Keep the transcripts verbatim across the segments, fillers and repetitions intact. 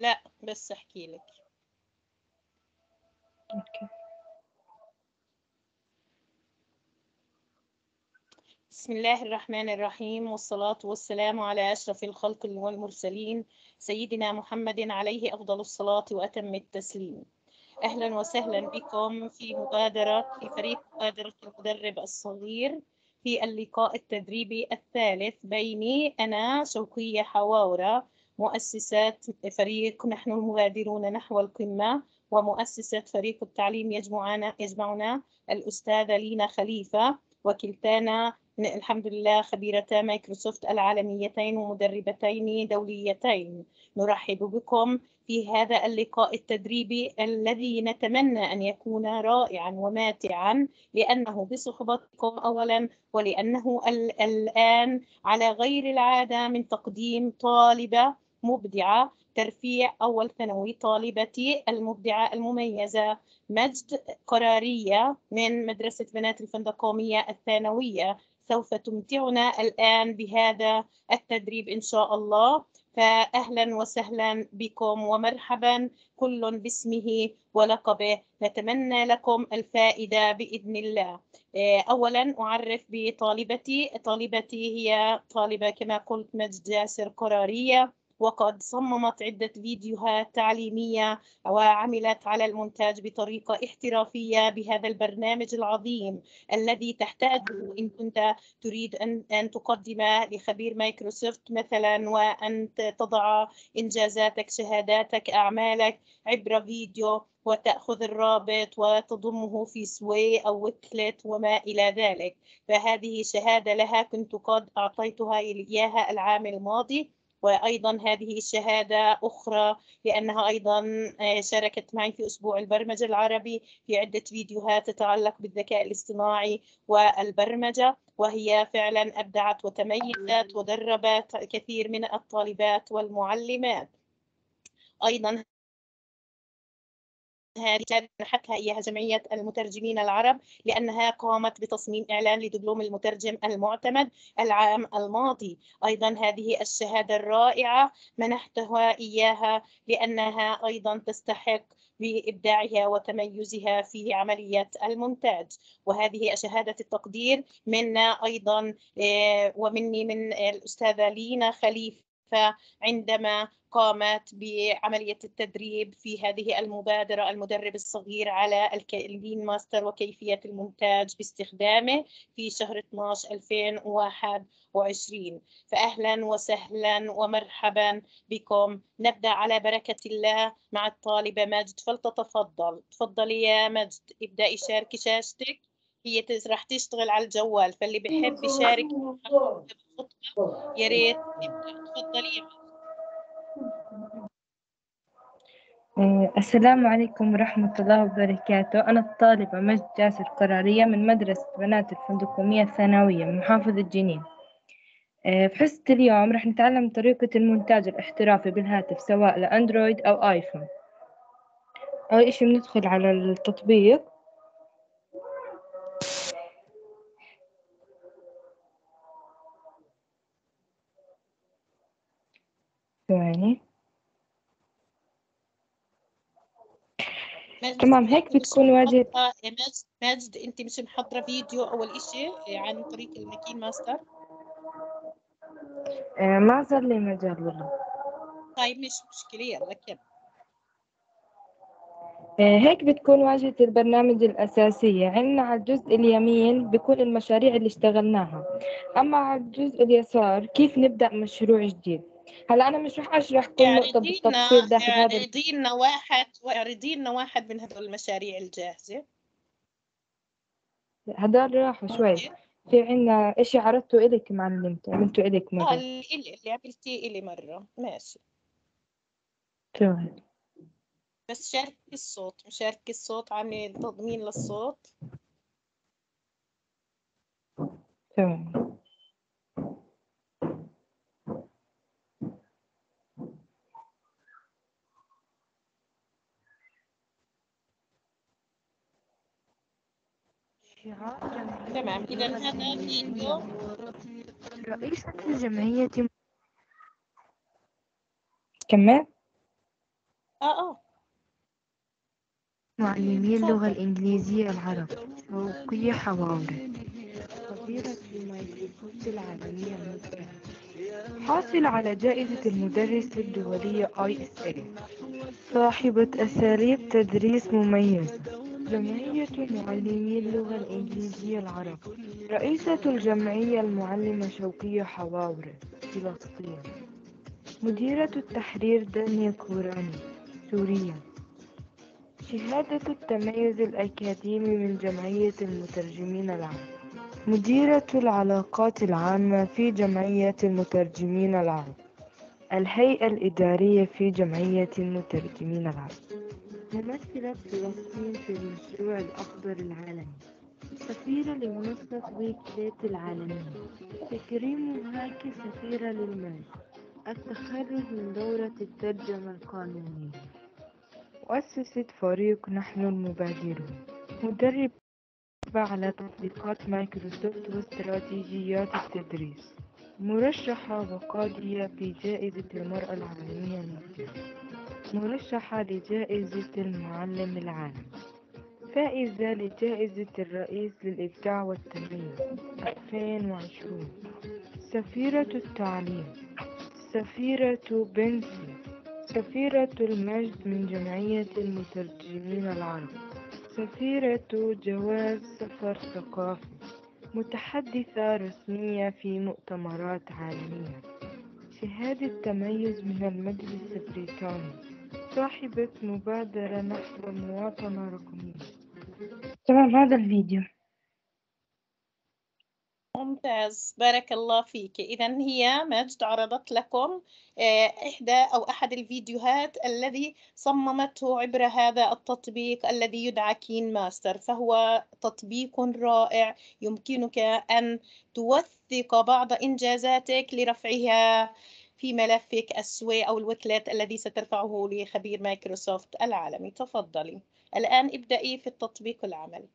لا بس احكي لك. اوكي. بسم الله الرحمن الرحيم، والصلاة والسلام على أشرف الخلق والمرسلين سيدنا محمد عليه أفضل الصلاة وأتم التسليم. أهلا وسهلا بكم في مبادرة في فريق مبادرة المدرب الصغير في اللقاء التدريبي الثالث بيني أنا شوقية حواورة مؤسسة فريق نحن المبادرون نحو القمة، ومؤسسة فريق التعليم يجمعنا يجمعنا الأستاذة لينا خليفة، وكلتانا الحمد لله خبيرتا مايكروسوفت العالميتين ومدربتين دوليتين. نرحب بكم في هذا اللقاء التدريبي الذي نتمنى أن يكون رائعا وماتعا، لأنه بصحبتكم أولا، ولأنه الآن على غير العادة من تقديم طالبة مبدعة ترفيع أول ثانوي، طالبتي المبدعة المميزة مجد قرارية من مدرسة بنات الفندقومية الثانوية، سوف تمتعنا الآن بهذا التدريب إن شاء الله. فأهلا وسهلا بكم ومرحبا، كل باسمه ولقبه. نتمنى لكم الفائدة بإذن الله. أولا أعرف بطالبتي. طالبتي هي طالبة كما قلت مجد جاسر قرارية، وقد صممت عدة فيديوهات تعليمية وعملت على المونتاج بطريقة احترافية بهذا البرنامج العظيم الذي تحتاجه إن كنت تريد أن أن تقدم لخبير مايكروسوفت مثلا، وأن تضع إنجازاتك شهاداتك أعمالك عبر فيديو، وتأخذ الرابط وتضمه في سوي أو ويكلت وما إلى ذلك. فهذه شهادة لها كنت قد أعطيتها إياها العام الماضي، وأيضا هذه شهادة أخرى لأنها أيضا شاركت معي في أسبوع البرمجة العربي في عدة فيديوهات تتعلق بالذكاء الاصطناعي والبرمجة، وهي فعلا أبدعت وتميزت ودربت كثير من الطالبات والمعلمات. أيضا هذه منحتها إياها جمعية المترجمين العرب، لأنها قامت بتصميم إعلان لدبلوم المترجم المعتمد العام الماضي. أيضا هذه الشهادة الرائعة منحتها إياها لأنها أيضا تستحق بإبداعها وتميزها في عملية المونتاج. وهذه شهادة التقدير منا أيضا ومني من الأستاذة لينا خليفة عندما قامت بعملية التدريب في هذه المبادرة المدرب الصغير على اللين ماستر وكيفية المونتاج باستخدامه في شهر اثناشر ألفين وواحد وعشرين. فأهلا وسهلا ومرحبا بكم. نبدأ على بركة الله مع الطالبة مجد، فلتتفضل. تفضلي يا مجد، ابدأي شاركي شاشتك. هي راح تشتغل على الجوال، فاللي بحب يشارك يا ريت يبدأ. تفضلي يا مجد. السلام عليكم ورحمة الله وبركاته. أنا الطالبة مجد جاسر قرارية من مدرسة بنات الفندقومية الثانوية من محافظة جنين. في حصة اليوم رح نتعلم طريقة المونتاج الاحترافي بالهاتف سواء لأندرويد أو آيفون. أول إشي بندخل على التطبيق، ثواني. تمام، هيك بتكون واجهة. مجد مجد انت مش محضره فيديو اول اشي عن طريق الماكين ماستر؟ آه ما صار لي مجال والله. طيب مش مشكله، يلا كمل. آه هيك بتكون واجهة البرنامج الأساسية. عندنا على الجزء اليمين بكل المشاريع اللي اشتغلناها، أما على الجزء اليسار كيف نبدأ مشروع جديد. هلا أنا مش رح أشرح كل نقطة بالتفصيل داخل هذا. اعرضي لنا واحد اعرضي لنا واحد من هذول المشاريع الجاهزة. هدول راحوا شوي. في عنا إشي عرضته إلك معلمته، عملته إلك مرة. اه اللي اللي عملتيه إلي مرة، ماشي. تمام. بس شاركي الصوت، مشاركي الصوت، عاملة تضمين للصوت. تمام. تمام، إذا هذا فيديو رئيسة الجمعية. كمل. اه اه معلمي اللغة تفضل. الإنجليزية العرب فوقية حواوري، خبيرة في مايكروسوفت العالمية المتحدة، حاصل على جائزة المدرس الدولية آي إس إيه، صاحبة أساليب تدريس مميزة، جمعية معلمي اللغة الإنجليزية العرب، رئيسة الجمعية المعلمة شوقية حواوري فلسطين، مديرة التحرير دانيا كوراني سوريا، شهادة التميز الأكاديمي من جمعية المترجمين العرب، مديرة العلاقات العامة في جمعية المترجمين العرب، الهيئة الإدارية في جمعية المترجمين العرب، ممثلة فلسطين في المشروع الأخضر العالمي، سفيرة لمنصة ويكليت العالمية، تكريمها كسفيرة للمجد، التخرج من دورة الترجمة القانونية، مؤسسة فريق نحن المبادرون، مدربة على تطبيقات مايكروسوفت واستراتيجيات التدريس، مرشحة وقاضية في جائزة المرأة العالمية المبدعة، مرشحة لجائزة المعلم العالمي، فائزة لجائزة الرئيس للإبداع والتميز ألفين وعشرين، سفيرة التعليم، سفيرة بنسي، سفيرة المجد من جمعية المترجمين العرب، سفيرة جواز سفر ثقافي، متحدثة رسمية في مؤتمرات عالمية، شهادة تميز من المجلس البريطاني، صاحبة مبادرة نحو مواطنة رقمية. تمام، هذا الفيديو. ممتاز، بارك الله فيك. إذا هي مجد عرضت لكم آه، إحدى أو أحد الفيديوهات الذي صممته عبر هذا التطبيق الذي يدعى كين ماستر، فهو تطبيق رائع يمكنك أن توثق بعض إنجازاتك لرفعها في ملفك السوي أو الوكلت الذي سترفعه لخبير مايكروسوفت العالمي. تفضلي الآن ابدأي في التطبيق العملي.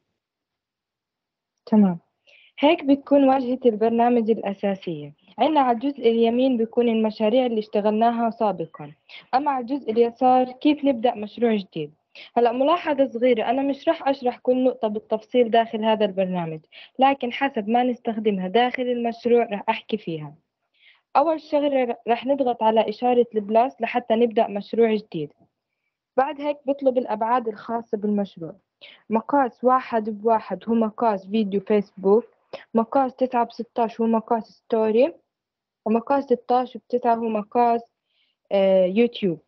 تمام، هيك بتكون واجهة البرنامج الأساسية. عنا على الجزء اليمين بيكون المشاريع اللي اشتغلناها سابقا، أما على الجزء اليسار كيف نبدأ مشروع جديد. هلأ ملاحظة صغيرة، أنا مش رح أشرح كل نقطة بالتفصيل داخل هذا البرنامج، لكن حسب ما نستخدمها داخل المشروع رح أحكي فيها. أول شغلة رح نضغط على إشارة البلاس لحتى نبدأ مشروع جديد. بعد هيك بطلب الأبعاد الخاصة بالمشروع. مقاس واحد بواحد هو مقاس فيديو فيسبوك، مقاس تسعة بستاش هو مقاس ستوري، ومقاس ستاش بتسعة هو مقاس آه يوتيوب.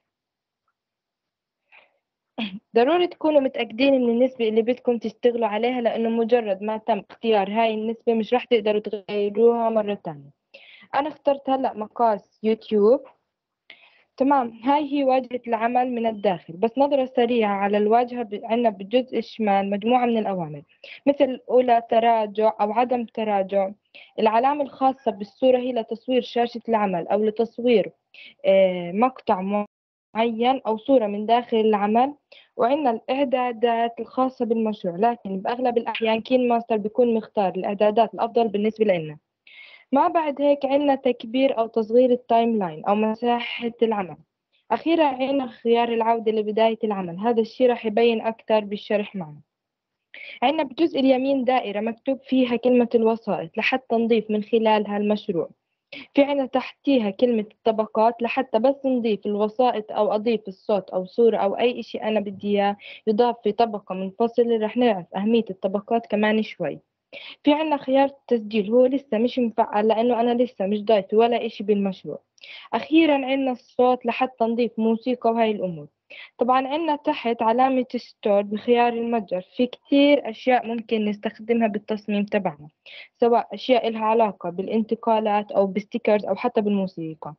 ضروري تكونوا متأكدين من النسبة اللي بدكم تشتغلوا عليها، لأنه مجرد ما تم اختيار هاي النسبة مش راح تقدروا تغيروها مرة تانية. أنا اخترت هلأ مقاس يوتيوب. تمام، هاي هي واجهة العمل من الداخل. بس نظرة سريعة على الواجهة، عندنا بالجزء الشمال مجموعة من الأوامر، مثل الأولى تراجع أو عدم تراجع. العلامة الخاصة بالصورة هي لتصوير شاشة العمل أو لتصوير مقطع معين أو صورة من داخل العمل. وعندنا الإعدادات الخاصة بالمشروع، لكن بأغلب الأحيان كين ماستر بيكون مختار الإعدادات الأفضل بالنسبة لنا. ما بعد هيك عنا تكبير أو تصغير التايم لاين أو مساحة العمل. أخيرا عنا خيار العودة لبداية العمل، هذا الشيء رح يبين أكثر بالشرح معنا. عنا بالجزء اليمين دائرة مكتوب فيها كلمة الوسائط لحتى نضيف من خلالها المشروع. في عنا تحتيها كلمة الطبقات لحتى بس نضيف الوسائط أو أضيف الصوت أو صورة أو أي شيء أنا بدي إياه يضاف في طبقة منفصلة. رح نعرف أهمية الطبقات كمان شوي. في عنا خيار التسجيل، هو لسه مش مفعل لأنه أنا لسه مش ضايفة ولا إشي بالمشروع. أخيرا عنا الصوت لحتى نضيف موسيقى وهاي الأمور. طبعا عنا تحت علامة ستور بخيار المتجر، في كتير أشياء ممكن نستخدمها بالتصميم تبعنا، سواء أشياء إلها علاقة بالانتقالات أو بستيكرز أو حتى بالموسيقى.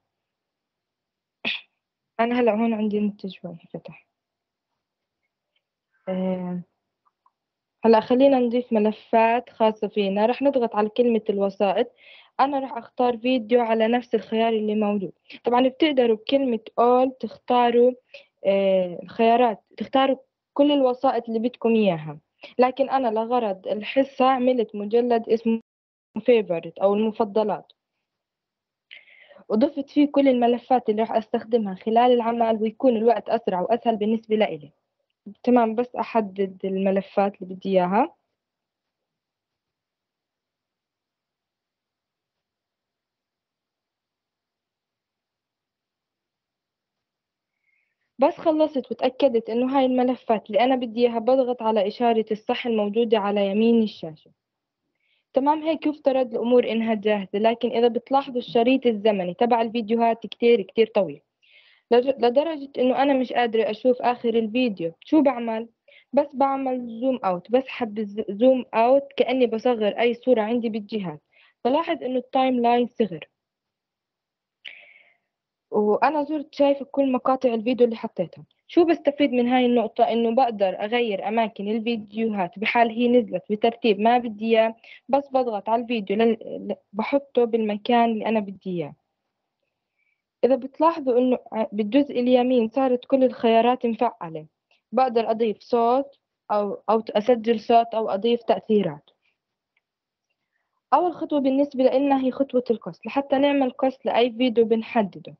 أنا هلأ هون عندي منتج شوي فتح. آه هلا خلينا نضيف ملفات خاصة فينا. رح نضغط على كلمة الوسائط. أنا رح أختار فيديو على نفس الخيار اللي موجود. طبعا بتقدروا بكلمة all تختاروا آه الخيارات، تختاروا كل الوسائط اللي بدكم إياها، لكن أنا لغرض الحصة عملت مجلد اسمه favorite أو المفضلات. وضفت فيه كل الملفات اللي راح أستخدمها خلال العمل، ويكون الوقت أسرع وأسهل بالنسبة لإلي. تمام، بس أحدد الملفات اللي بدي إياها. بس خلصت وتأكدت إنه هاي الملفات اللي أنا بدي إياها، بضغط على إشارة الصح الموجودة على يمين الشاشة. تمام، هيك يفترض الأمور إنها جاهزة. لكن إذا بتلاحظوا الشريط الزمني تبع الفيديوهات كتير كتير طويل، لج- لدرجة إنه أنا مش قادرة أشوف آخر الفيديو. شو بعمل؟ بس بعمل زوم أوت، بسحب زوم أوت كأني بصغر أي صورة عندي بالجهاز. بلاحظ إنه التايم لاين صغر، وأنا زرت شايفة كل مقاطع الفيديو اللي حطيتها. شو بستفيد من هاي النقطة؟ إنه بقدر أغير أماكن الفيديوهات بحال هي نزلت بترتيب ما بدي إياه. بس بضغط على الفيديو لل... ل- بحطه بالمكان اللي أنا بدي إياه. إذا بتلاحظوا إنه ع- بالجزء اليمين صارت كل الخيارات مفعلة. بقدر أضيف صوت أو أو أسجل صوت أو أضيف تأثيرات. أول خطوة بالنسبة لنا هي خطوة القص. لحتى نعمل قص لأي فيديو بنحدده.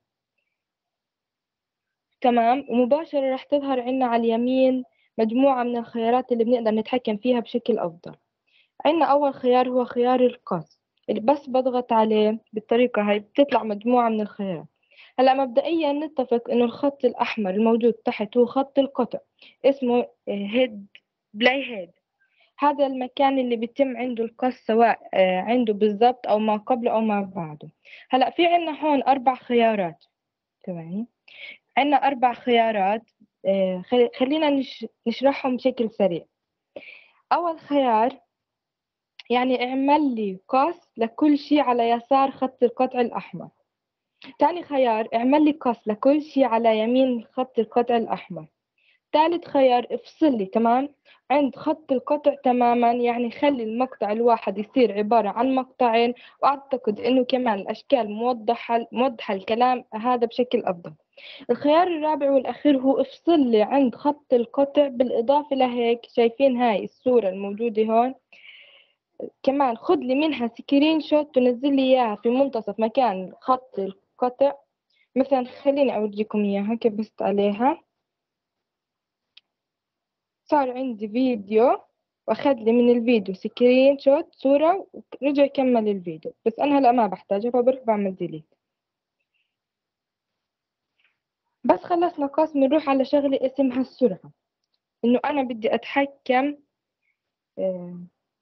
تمام، ومباشرة راح تظهر عنا على اليمين مجموعة من الخيارات اللي بنقدر نتحكم فيها بشكل أفضل. عنا أول خيار هو خيار القص، اللي بس بضغط عليه بالطريقة هاي بتطلع مجموعة من الخيارات. هلا مبدئيا نتفق إنه الخط الأحمر الموجود تحت هو خط القطع، اسمه هيد بلاي هيد. هذا المكان اللي بيتم عنده القص، سواء آه، عنده بالضبط أو ما قبله أو ما بعده. هلا في عنا هون أربع خيارات. تمام، عنا أربع خيارات. آه، خل- خلينا نش- نشرحهم بشكل سريع. أول خيار يعني اعمل لي قص لكل شيء على يسار خط القطع الأحمر. تاني خيار اعمل لي قص لكل شيء على يمين خط القطع الأحمر. ثالث خيار افصل لي تمام عند خط القطع تماما، يعني خلي المقطع الواحد يصير عبارة عن مقطعين. وأعتقد إنه كمان الأشكال موضحة موضحة الكلام هذا بشكل أفضل. الخيار الرابع والأخير هو افصل لي عند خط القطع. بالإضافة لهيك شايفين هاي الصورة الموجودة هون، كمان خد لي منها سكرين شوت تنزل لي إياها في منتصف مكان خط القطع. مثلا خليني أورجيكم إياها كيف بست عليها. صار عندي فيديو واخد لي من الفيديو سكرين شوت صورة ورجع يكمل الفيديو، بس أنا هلأ ما بحتاجها فبروح بعمل ديليت. بس خلصنا قسم نروح على شغلة اسمها السرعة. إنه أنا بدي أتحكم آه،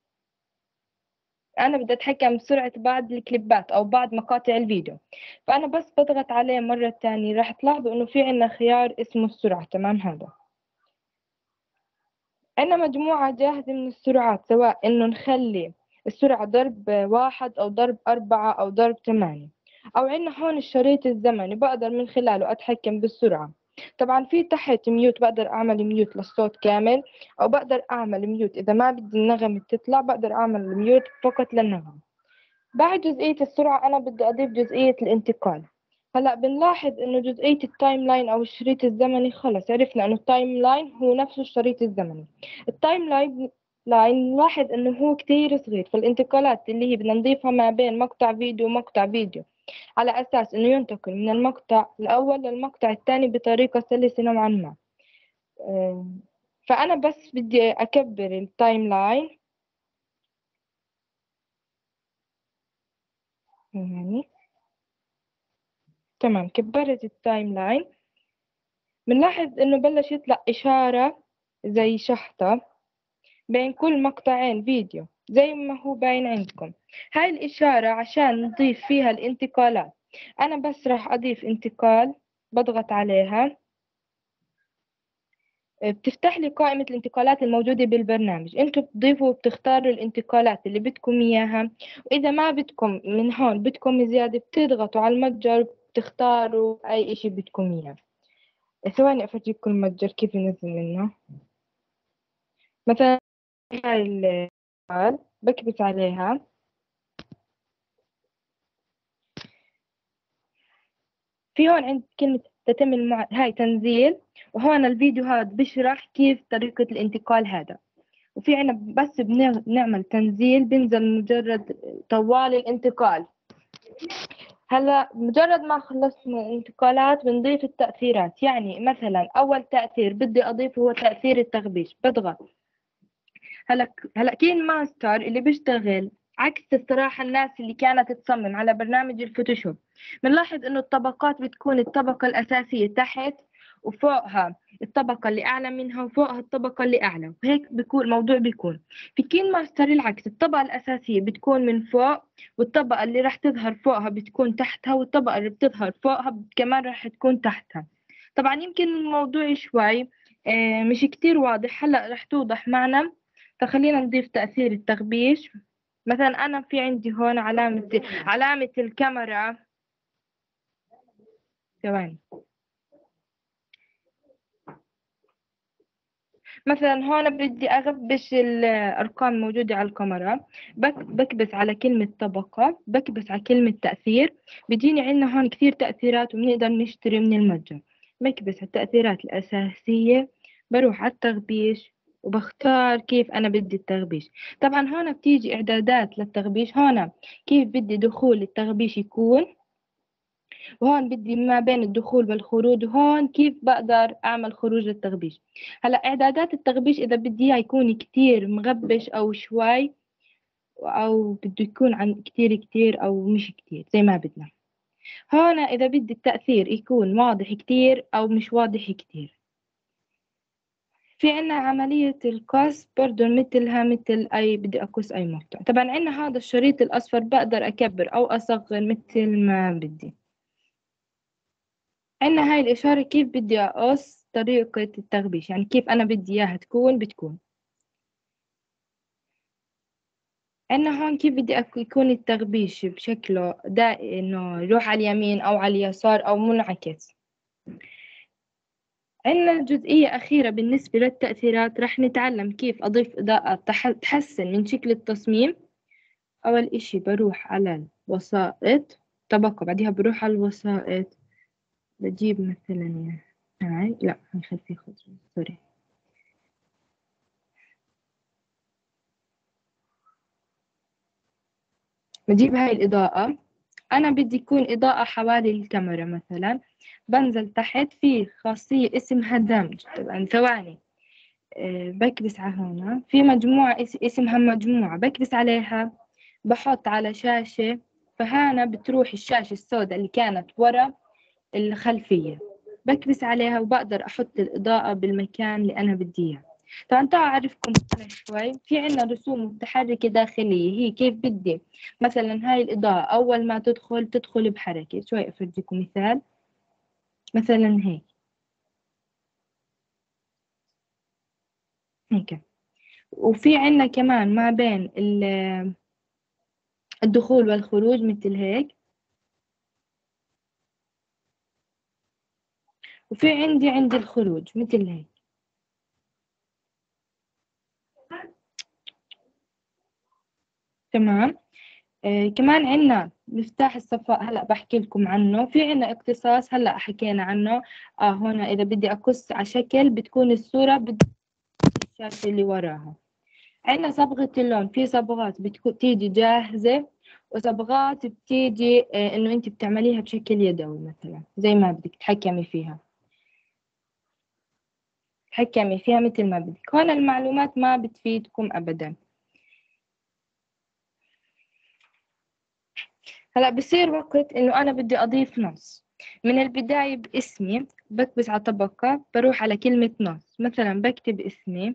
أنا بدي أتحكم بسرعة بعض الكليبات أو بعض مقاطع الفيديو. فأنا بس بضغط عليه مرة تانية راح تلاحظوا إنه في عنا خيار اسمه السرعة. تمام، هذا عنا مجموعة جاهزة من السرعات، سواء إنه نخلي السرعة ضرب واحد أو ضرب أربعة أو ضرب ثمانية. أو عنا هون الشريط الزمني بقدر من خلاله أتحكم بالسرعة. طبعا في تحت ميوت، بقدر أعمل ميوت للصوت كامل، أو بقدر أعمل ميوت إذا ما بدي النغمة تطلع بقدر أعمل ميوت فقط للنغمة. بعد جزئية السرعة أنا بدي أضيف جزئية الانتقال. هلا بنلاحظ إنه جزئية التايم لاين أو الشريط الزمني خلص عرفنا إنه التايم لاين هو نفسه الشريط الزمني. التايم لاين لاين نلاحظ إنه هو كتير صغير، فالانتقالات اللي هي بدنا نضيفها ما بين مقطع فيديو ومقطع فيديو على أساس إنه ينتقل من المقطع الأول للمقطع الثاني بطريقة سلسة نوعا ما. أه، فأنا بس بدي أكبر التايم لاين يعني. تمام، كبرت التايم لاين. بنلاحظ إنه بلش يطلع إشارة زي شحطة بين كل مقطعين فيديو زي ما هو باين عندكم. هاي الإشارة عشان نضيف فيها الانتقالات. أنا بس راح أضيف انتقال، بضغط عليها بتفتح لي قائمة الانتقالات الموجودة بالبرنامج. انتوا بتضيفوا وبتختاروا الانتقالات اللي بدكم إياها. وإذا ما بدكم من هون بدكم زيادة بتضغطوا على المتجر بتختاروا أي إشي بدكم إياه. ثواني أفرجيكم المتجر كيف ينزل منه. مثلا هاي الفايل بكبس عليها، في هون عند كلمة تتم المع... هاي تنزيل. وهون الفيديو هذا بشرح كيف طريقة الانتقال هذا. وفي عنا بس بنعمل تنزيل بنزل مجرد طوال الانتقال. هلا مجرد ما خلصنا الانتقالات بنضيف التأثيرات. يعني مثلا أول تأثير بدي أضيفه هو تأثير التغبيش. بضغط. هلا هلا كين ماستر اللي بيشتغل عكس الصراحة الناس اللي كانت تصمم على برنامج الفوتوشوب، بنلاحظ إنه الطبقات بتكون الطبقة الأساسية تحت، وفوقها الطبقة اللي أعلى منها، وفوقها الطبقة اللي أعلى، وهيك بيكون الموضوع. بيكون في كين ماستر العكس، الطبقة الأساسية بتكون من فوق، والطبقة اللي راح تظهر فوقها بتكون تحتها، والطبقة اللي بتظهر فوقها كمان راح تكون تحتها. طبعا يمكن الموضوع شوي آه، مش كتير واضح، هلأ راح توضح معنا. فخلينا نضيف تأثير التغبيش. مثلا أنا في عندي هون علامة علامة الكاميرا. ثواني. مثلا هون بدي أغبش الأرقام الموجودة على الكاميرا، بك بكبس على كلمة طبقة، بكبس على كلمة تأثير، بيجيني عندنا هون كثير تأثيرات وبنقدر نشتري من المتجر. بكبس على التأثيرات الأساسية، بروح على التغبيش وبختار كيف أنا بدي التغبيش. طبعا هون بتيجي إعدادات للتغبيش، هون كيف بدي دخول التغبيش يكون، وهون بدي ما بين الدخول والخروج، وهون كيف بقدر أعمل خروج للتغبيش. هلا إعدادات التغبيش إذا بدي إياه يكون كتير مغبش أو شوي، أو بده يكون عن كتير كتير أو مش كتير زي ما بدنا. هون إذا بدي التأثير يكون واضح كتير أو مش واضح كتير. في عنا عملية القص برضو مثلها مثل أي بدي أقص أي مقطع. طبعا عنا هذا الشريط الأصفر بقدر أكبر أو أصغر مثل ما بدي. عنا هاي الإشارة كيف بدي أقص طريقة التغبيش، يعني كيف أنا بدي إياها تكون بتكون. عنا هون كيف بدي أك- يكون التغبيش بشكله دا إنه يروح على اليمين أو على اليسار أو منعكس. عنا جزئية أخيرة بالنسبة للتأثيرات، رح نتعلم كيف أضيف إضاءة تح- تحسن من شكل التصميم. أول إشي بروح على الوسائط، طبقة بعدها بروح على الوسائط، بجيب مثلا هاي، لا هاي خلفية خضراء، سوري. بجيب هاي الإضاءة، أنا بدي يكون إضاءة حوالي الكاميرا مثلا. بنزل تحت في خاصية اسمها دمج. طبعا ثواني. أه بكبس على هنا في مجموعة اس- اسمها مجموعة، بكبس عليها، بحط على شاشة، فهنا بتروح الشاشة السوداء اللي كانت ورا الخلفية، بكبس عليها وبقدر أحط الإضاءة بالمكان اللي أنا بدي إياه. طبعا تعالوا أعرفكم أنا شوي. في عنا رسوم متحركة داخلية، هي كيف بدي مثلا هاي الإضاءة أول ما تدخل تدخل بحركة. شوي أفرجيكم مثال، مثلا هيك هيك. وفي عنا كمان ما بين ال- الدخول والخروج مثل هيك. وفي عندي عندي الخروج مثل هيك. تمام. آه كمان عنا مفتاح الصفاء، هلا بحكي لكم عنه. في عنا اقتصاص، هلا حكينا عنه. اه هنا اذا بدي اقص على شكل بتكون الصورة بالشاشة اللي وراها. عنا صبغة اللون، في صبغات بتكون تيجي جاهزة، وصبغات بتيجي آه انه انت بتعمليها بشكل يدوي مثلا زي ما بدك تحكمي فيها. تحكمي فيها مثل ما بدك. هون المعلومات ما بتفيدكم ابدا. هلا بصير وقت انه انا بدي اضيف نص. من البداية باسمي بكبس على طبقة، بروح على كلمة نص، مثلا بكتب اسمي،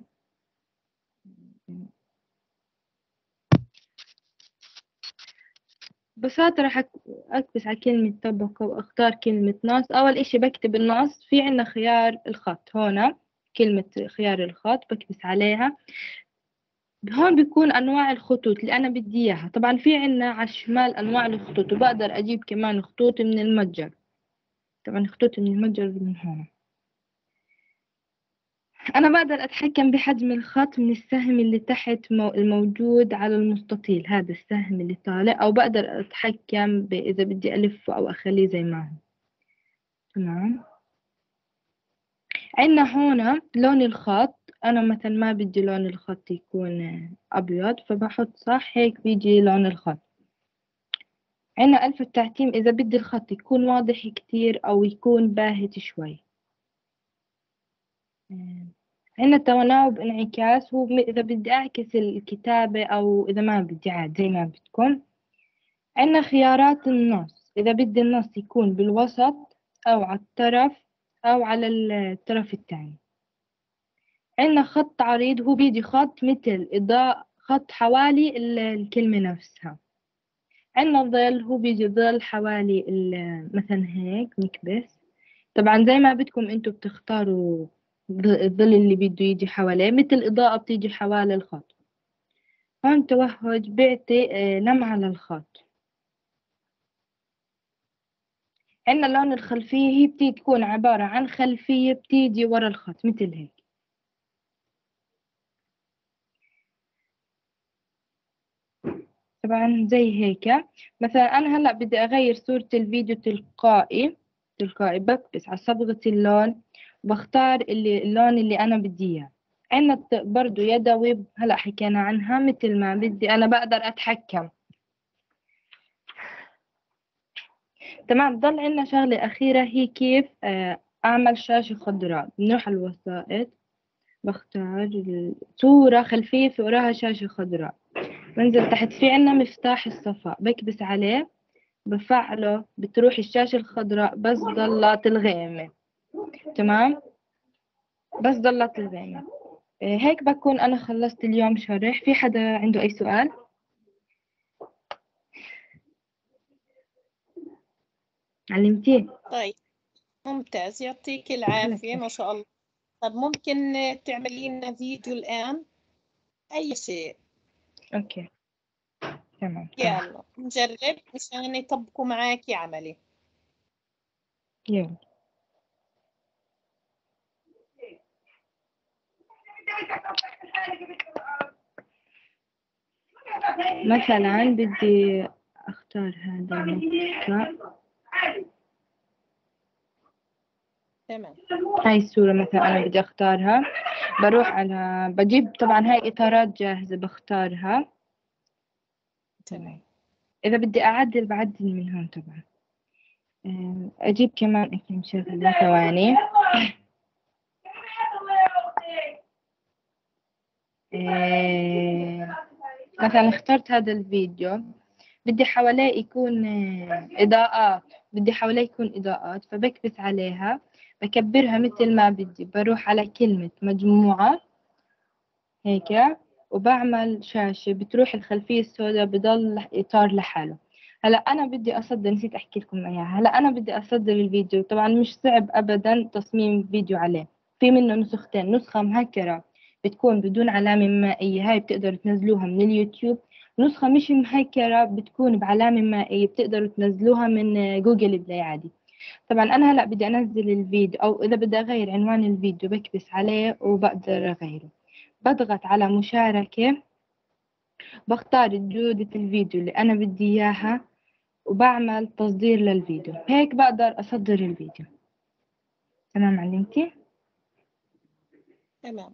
ببساطة راح أك- أكبس على كلمة طبقة وأختار كلمة نص. أول إشي بكتب النص، في عنا خيار الخط هنا، كلمة خيار الخط بكبس عليها. هون بيكون أنواع الخطوط اللي أنا بدي إياها. طبعا في عنا على الشمال أنواع الخطوط، وبقدر أجيب كمان خطوط من المتجر. طبعا خطوط من المتجر من هون. أنا بقدر أتحكم بحجم الخط من السهم اللي تحت مو- الموجود على المستطيل، هذا السهم اللي طالع، أو بقدر أتحكم ب- إذا بدي ألفه أو أخليه زي ما هو. تمام. عندنا هون لون الخط، أنا مثلا ما بدي لون الخط يكون أبيض، فبحط صح هيك بيجي لون الخط. عنا ألف التعتيم إذا بدي الخط يكون واضح كتير أو يكون باهت شوي. عنا تناوب انعكاس، هو إذا بدي أعكس الكتابة أو إذا ما بدي عاد زي ما بدكم. عنا خيارات النص، إذا بدي النص يكون بالوسط أو على الطرف أو على الطرف الثاني. عنا خط عريض، هو بيجي خط مثل إضاءة خط حوالي الكلمة نفسها. عنا ظل، هو بيجي ظل حوالي مثلا هيك مكبس. طبعا زي ما بدكم انتوا بتختاروا الظل اللي بده يجي حواليه، مثل إضاءة بتيجي حوالي الخط. هون توهج بيعطي لمعة للخط. عنا لون الخلفية، هي بتيجي تكون عبارة عن خلفية بتيجي ورا الخط مثل هيك. طبعا زي هيك. مثلا أنا هلأ بدي أغير صورة الفيديو تلقائي تلقائي بكبس على صبغة اللون، بختار اللي اللون اللي أنا بدي إياه. عنا برضو يدوي، هلأ حكينا عنها، مثل ما بدي أنا بقدر أتحكم. تمام. ضل عنا شغلة أخيرة، هي كيف أعمل شاشة خضراء. بنروح على الوسائط، بختار صورة خلفية في وراها شاشة خضراء، بنزل تحت في عنا مفتاح الصفاء، بكبس عليه بفعله، بتروح الشاشة الخضراء بس ضلت الغامة. تمام، بس ضلت الغامة. هيك بكون أنا خلصت اليوم شرح. في حدا عنده أي سؤال؟ علمتيه؟ طيب ممتاز، يعطيك العافية ما شاء الله. طب ممكن تعملي لنا فيديو الآن؟ أي شيء. أوكي تمام. يلا نجرب مشان يطبقوا معاكي عملي. يلا. مثلا بدي أختار هذا المقطع. تمام. هاي الصورة مثلا أنا بدي أختارها، بروح على بجيب طبعا هاي إطارات جاهزة بختارها. تمام. إذا بدي أعدل بعدل من هون طبعا. أجيب كمان أكيد شغلة ثواني. إيه، مثلا اخترت هذا الفيديو، بدي حواليه يكون إضاءات، بدي حواليه يكون إضاءات، فبكبس عليها بكبرها مثل ما بدي. بروح على كلمة مجموعة هيك، وبعمل شاشة، بتروح الخلفية السوداء، بضل إطار لحاله. هلا أنا بدي أصدر، نسيت أحكي لكم إياها. هلا أنا بدي أصدر الفيديو، طبعا مش صعب أبدا تصميم فيديو عليه. في منه نسختين، نسخة مهكرة بتكون بدون علامة مائية، هاي بتقدروا تنزلوها من اليوتيوب. نسخة مش مهكرة بتكون بعلامة مائية، بتقدروا تنزلوها من جوجل بلاي عادي. طبعا أنا هلا بدي أنزل الفيديو، أو إذا بدي أغير عنوان الفيديو بكبس عليه وبقدر أغيره. بضغط على مشاركة، بختار جودة الفيديو اللي أنا بدي إياها، وبعمل تصدير للفيديو. هيك بقدر أصدر الفيديو. تمام علمتي؟ تمام.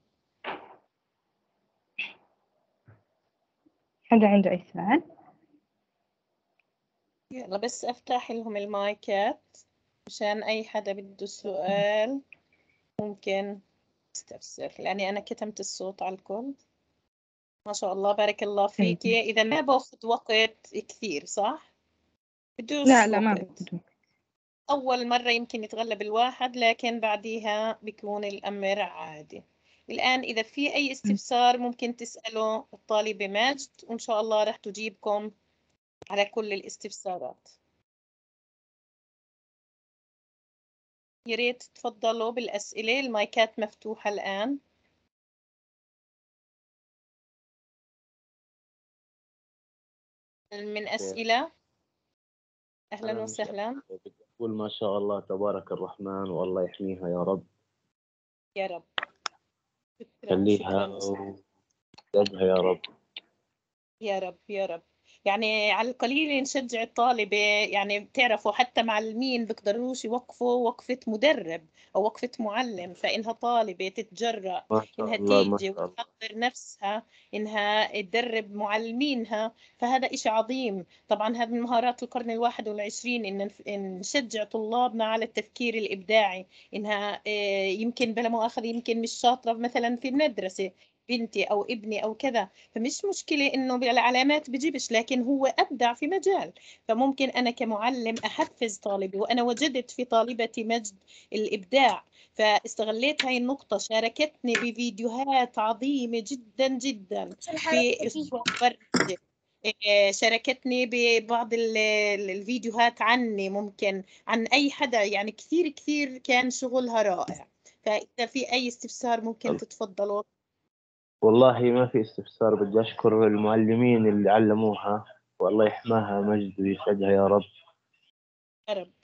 حدا عنده أي سؤال؟ يلا بس أفتح لهم المايكات مشان أي حدا بده سؤال ممكن يستفسر، لأني أنا كتمت الصوت على الكل. ما شاء الله بارك الله فيكي. إذا ما باخذ وقت كثير صح؟ لا بدوش لا ما وقت. باخذ وقت. أول مرة يمكن يتغلب الواحد، لكن بعديها بيكون الأمر عادي. الآن إذا في أي استفسار ممكن تسأله الطالبة ماجد، وإن شاء الله رح تجيبكم على كل الاستفسارات. يا ريت تفضلوا بالأسئلة، المايكات مفتوحة الآن. من أسئلة؟ أهلا أنا مش وسهلا. بدي أقول ما شاء الله تبارك الرحمن، والله يحميها يا رب، يا رب. شكرا خليها شكرا أستاذ. ويزدها يا رب. يا رب يا رب. يعني على القليل نشجع الطالبة، يعني بتعرفوا حتى معلمين بيقدروش يوقفوا وقفة مدرب أو وقفة معلم، فإنها طالبة تتجرأ ما شاء إنها الله ما تيجي شاء الله. وتحضر نفسها إنها تدرب معلمينها، فهذا إشي عظيم. طبعا هذا من مهارات القرن الواحد والعشرين، إن نف- إن نشجع طلابنا على التفكير الإبداعي. إنها آه، يمكن بلا مؤاخذة يمكن مش شاطرة مثلا في المدرسة بنتي أو ابني أو كذا، فمش مشكلة إنه بالعلامات بجيبش، لكن هو أبدع في مجال. فممكن أنا كمعلم أحفز طالبي، وأنا وجدت في طالبتي مجد الإبداع، فاستغليت هاي النقطة، شاركتني بفيديوهات عظيمة جدا جدا في أسبوع برمجة. إيه، شاركتني ببعض ال- ال- الفيديوهات عني، ممكن عن أي حدا، يعني كثير كثير كان شغلها رائع. فإذا في أي استفسار ممكن تتفضلوا. والله ما في استفسار، بدي أشكر المعلمين اللي علموها، والله يحماها مجد ويسعدها يا رب. يا رب.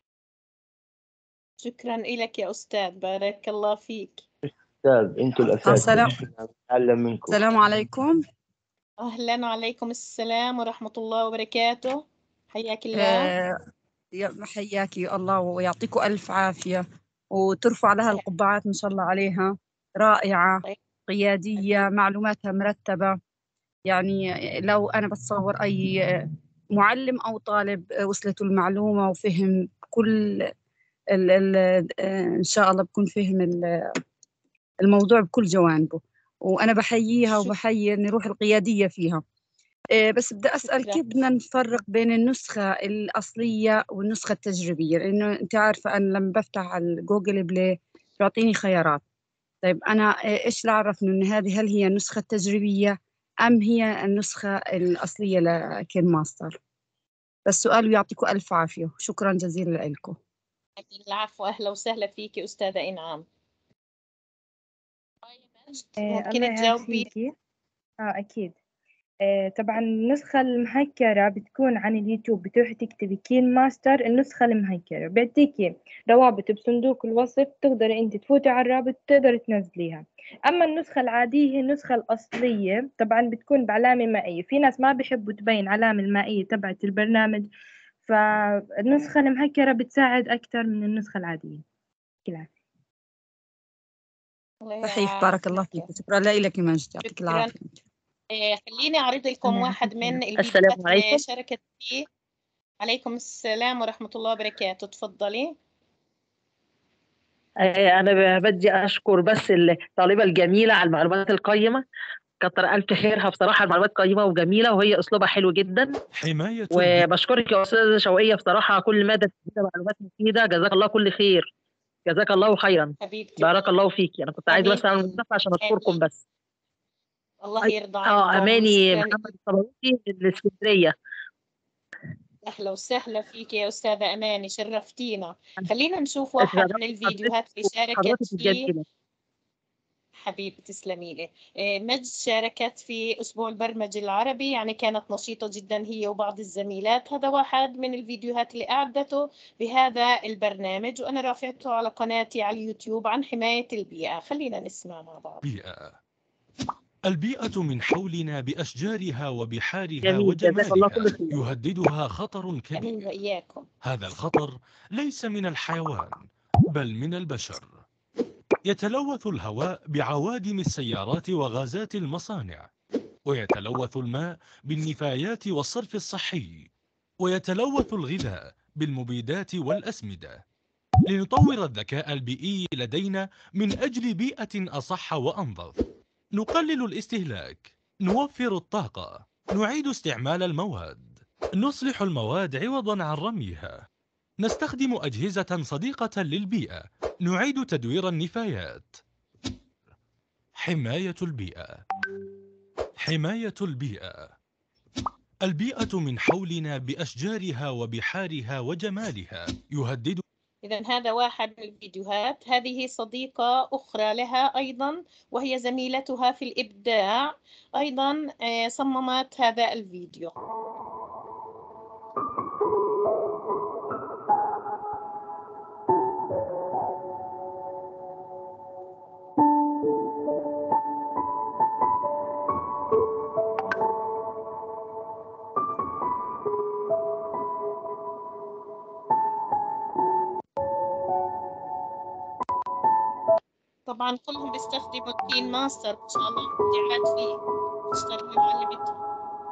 شكرا لك يا أستاذ، بارك الله فيك. أستاذ أنتوا الأساتذة، السلام نحن نتعلم منكم. السلام عليكم. أهلا وعليكم السلام ورحمة الله وبركاته، حياك الله. آه، يا- حياكي الله ويعطيكم ألف عافية، وترفع لها القبعات إن شاء الله عليها. رائعة، طيب. قيادية، معلوماتها مرتبة. يعني لو أنا بتصور أي معلم أو طالب وصلته المعلومة وفهم كل ال ال آه، إن شاء الله بكون فهم ال- الموضوع بكل جوانبه. وأنا بحييها شك- وبحيي إن روح القيادية فيها. إيه، بس بدي أسأل شكرا. كيف بدنا نفرق بين النسخة الأصلية والنسخة التجريبية؟ لأنه أنت عارفة أنا لما بفتح على جوجل بلاي بيعطيني خيارات. طيب أنا إيه، إيش لا أعرف إنه هذه هل هي النسخة التجريبية أم هي النسخة الأصلية لكين ماستر؟ بس سؤال ويعطيكم ألف عافية، شكرا جزيلا لكم. العفو، أهلا وسهلا فيك أستاذة إنعام. آه الله ممكن تجاوبي؟ يعافيكي. اه أكيد. آه طبعا النسخة المهكرة بتكون عن اليوتيوب، بتروحي تكتبي كين ماستر النسخة المهكرة، بيعطيكي روابط بصندوق الوصف، تقدري انت تفوتي على الرابط تقدري تنزليها. اما النسخة العادية هي النسخة الأصلية، طبعا بتكون بعلامة مائية، في ناس ما بيحبوا تبين علامة المائية تبعت البرنامج، فالنسخة المهكرة بتساعد أكتر من النسخة العادية. كلها. الله صحيح، بارك الله يعافيك. فيك، شكرا لك يا مجد، يعطيك شكرا. العافية. إيه، خليني أعرض لكم الله واحد يعافيك يا من رب. السلام الفيديوهات اللي عليكم. شاركت فيه. عليكم السلام ورحمة الله وبركاته، تفضلي. آه، أنا بدي أشكر بس الطالبة الجميلة على المعلومات القيمة، كتر ألف خيرها بصراحة، المعلومات قيمة وجميلة وهي أسلوبها حلو جدا. حماية البيئة. وبشكرك يا أستاذة شوقية بصراحة، كل مادة تدينا معلومات مفيدة، جزاك الله كل خير، جزاك الله خيرا، حبيبتي. بارك الله فيكي. أنا كنت عايزة بس آمين. أعمل مداخلة عشان أشكركم آمين. بس. الله يرضى اه عنكم. أماني شكرا. محمد الصباوي من الإسكندرية. أهلا وسهلا فيك يا أستاذة أماني، شرفتينا. خلينا نشوف واحد من الفيديوهات اللي شاركت حضرتك فيه. الجميلة. حبيبي تسلمي لي. إيه، مجد شاركت في أسبوع البرمجة العربي، يعني كانت نشيطة جدا هي وبعض الزميلات. هذا واحد من الفيديوهات اللي أعدته بهذا البرنامج، وأنا رافعته على قناتي على اليوتيوب عن حماية البيئة. خلينا نسمع مع بعض. بيئة. البيئة من حولنا بأشجارها وبحارها جميل، جزاك الله وجمالها كل خير. يهددها خطر أمين كبير. وإياكم. هذا الخطر ليس من الحيوان بل من البشر. يتلوث الهواء بعوادم السيارات وغازات المصانع، ويتلوث الماء بالنفايات والصرف الصحي، ويتلوث الغذاء بالمبيدات والأسمدة. لنطور الذكاء البيئي لدينا من أجل بيئة أصح وأنظف، نقلل الاستهلاك، نوفر الطاقة، نعيد استعمال المواد، نصلح المواد عوضا عن رميها، نستخدم أجهزة صديقة للبيئة، نعيد تدوير النفايات. حماية البيئة. حماية البيئة. البيئة من حولنا بأشجارها وبحارها وجمالها يهدد. إذا هذا واحد من الفيديوهات. هذه صديقة أخرى لها أيضا، وهي زميلتها في الإبداع، أيضا آه، صممت هذا الفيديو. طبعا كلهم بيستخدموا الكين ماستر ما شاء الله مبدعات فيه تشتغل معلمتهم.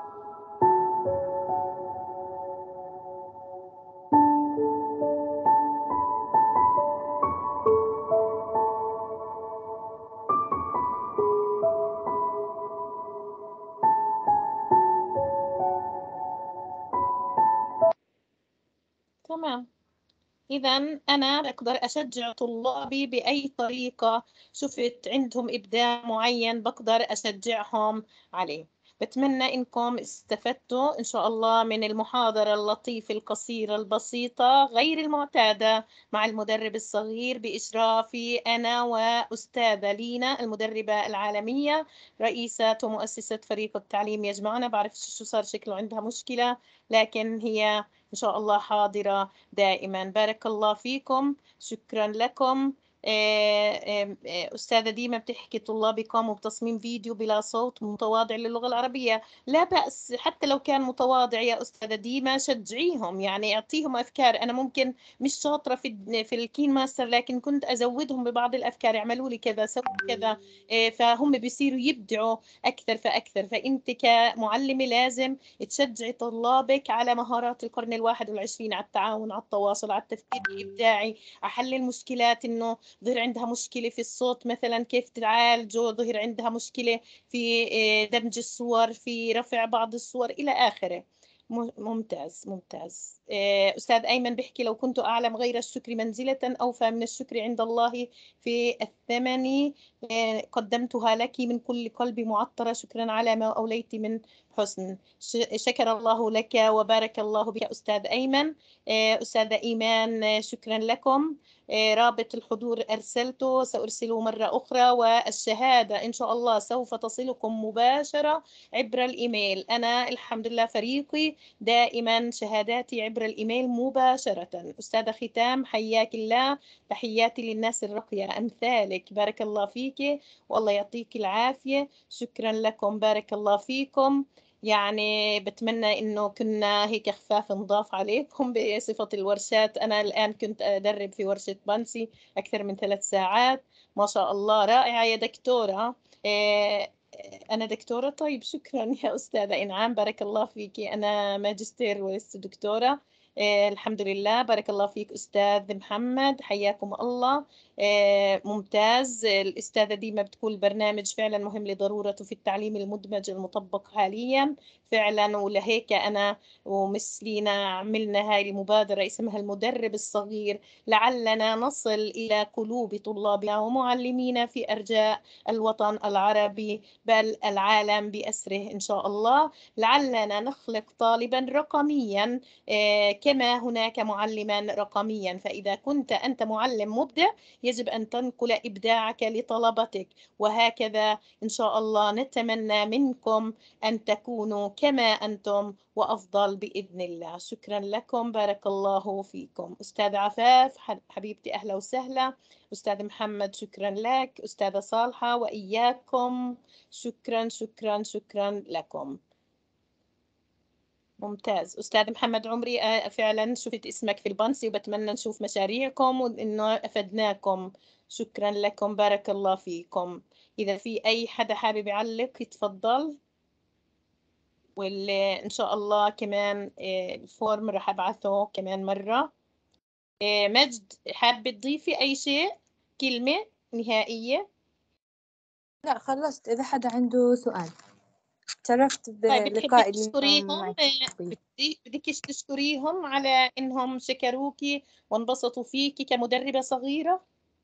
تمام. إذا أنا بقدر أشجع طلابي بأي طريقة شفت عندهم إبداع معين بقدر أشجعهم عليه. بتمنى إنكم استفدتوا إن شاء الله من المحاضرة اللطيفة القصيرة البسيطة غير المعتادة مع المدرب الصغير بإشرافي أنا وأستاذة لينا المدربة العالمية رئيسة ومؤسسة فريق التعليم يجمعنا. بعرف شو صار شكله عندها مشكلة لكن هي إن شاء الله حاضرة دائما. بارك الله فيكم. شكرا لكم. أستاذة ديما بتحكي طلابي قاموا بتصميم فيديو بلا صوت متواضع للغة العربية. لا بأس حتى لو كان متواضع يا أستاذة ديما شجعيهم يعني اعطيهم أفكار. أنا ممكن مش شاطرة في في الكين ماستر لكن كنت أزودهم ببعض الأفكار اعملوا لي كذا سووا كذا فهم بيصيروا يبدعوا أكثر فأكثر. فأنت كمعلمة لازم تشجعي طلابك على مهارات القرن الواحد والعشرين على التعاون على التواصل على التفكير الإبداعي على حل المشكلات. إنه ظهر عندها مشكلة في الصوت مثلا كيف تعالجه ظهر عندها مشكلة في دمج الصور في رفع بعض الصور إلى آخره. ممتاز ممتاز. أستاذ أيمن بيحكي لو كنت أعلم غير الشكر منزلة أوفى من الشكر عند الله في الثمن قدمتها لك من كل قلبي معطرة. شكرا على ما أوليت من حسن. شكر الله لك وبارك الله بك أستاذ أيمن. أستاذة إيمان شكرا لكم. رابط الحضور أرسلته سأرسله مرة أخرى والشهادة إن شاء الله سوف تصلكم مباشرة عبر الإيميل. أنا الحمد لله فريقي دائما شهاداتي عبر الإيميل مباشرة. أستاذة ختام حياك الله. تحياتي للناس الرقية أمثالك. بارك الله فيك والله يعطيك العافية. شكرا لكم. بارك الله فيكم. يعني بتمنى إنه كنا هيك خفاف نضاف عليكم بصفة الورشات. أنا الآن كنت أدرب في ورشة بانسي أكثر من ثلاث ساعات ما شاء الله رائعة يا دكتورة. إيه أنا دكتورة. طيب شكرا يا أستاذة إنعام بارك الله فيك. أنا ماجستير ولست دكتورة. إيه الحمد لله. بارك الله فيك أستاذ محمد حياكم الله. إيه ممتاز. الأستاذة ديما بتقول البرنامج فعلا مهم لضرورته في التعليم المدمج المطبق حاليا فعلا. ولهيك أنا ومثلينا عملنا هاي المبادرة اسمها المدرب الصغير لعلنا نصل إلى قلوب طلابنا ومعلمينا في أرجاء الوطن العربي بل العالم بأسره إن شاء الله. لعلنا نخلق طالبا رقميا كما هناك معلما رقميا. فإذا كنت أنت معلم مبدع يجب أن تنقل إبداعك لطلبتك وهكذا إن شاء الله. نتمنى منكم أن تكونوا كما أنتم وأفضل بإذن الله. شكرا لكم. بارك الله فيكم. أستاذ عفاف حبيبتي أهلا وسهلا. أستاذ محمد شكرا لك. أستاذة صالحة وإياكم شكرا شكرا شكرا لكم. ممتاز. أستاذ محمد عمري فعلا شفت اسمك في البنسي وبتمنى نشوف مشاريعكم وإنه أفدناكم. شكرا لكم. بارك الله فيكم. إذا في أي حدا حابب يعلق يتفضل. واللي إن شاء الله كمان الفورم راح أبعثه كمان مرة. مجد حابة تضيفي أي شيء كلمة نهائية؟ لا خلصت. إذا حدا عنده سؤال. تشرفت بلقاء اليوم. بدك تشكريهم على إنهم شكروكي وانبسطوا فيكي كمدربة صغيرة.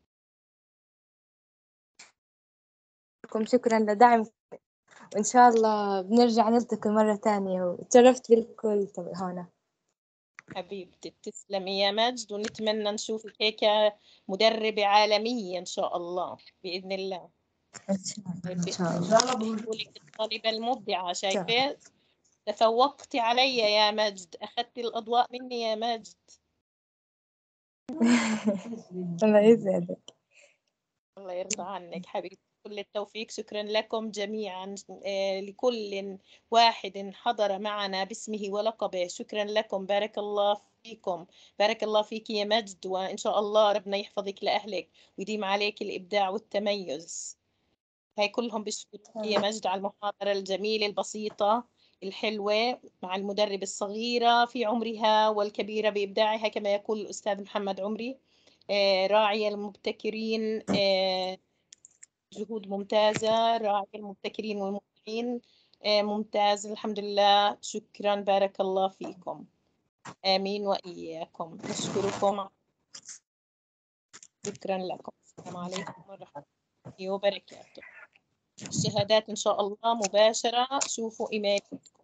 شكرا لدعمكم وإن شاء الله بنرجع نلتقي مرة تانية وتشرفت بالكل هنا. حبيبتي تسلمي يا مجد ونتمنى نشوفك هيك مدربة عالمية إن شاء الله بإذن الله. إن شاء الله. الطالبة المبدعة شايفة تفوقتي علي يا مجد. أخذتي الأضواء مني يا مجد. الله يسعدك. الله يرضى عنك حبيبتي. كل التوفيق. شكرا لكم جميعا، آه، لكل واحد حضر معنا باسمه ولقبه. شكرا لكم، بارك الله فيكم. بارك الله فيك يا مجد، وإن شاء الله ربنا يحفظك لأهلك ويديم عليك الإبداع والتميز. هاي كلهم بيشكرك يا مجد على المحاضرة الجميلة البسيطة الحلوة مع المدرب الصغيرة في عمرها والكبيرة بإبداعها كما يقول الأستاذ محمد عمري. آه، راعي المبتكرين، آه، جهود ممتازة. راعي المبتكرين والمبدعين، آه، ممتاز. الحمد لله، شكرا، بارك الله فيكم. آمين وإياكم. نشكركم. شكرا لكم. السلام عليكم ورحمة الله وبركاته. الشهادات إن شاء الله مباشرة. شوفوا إيميل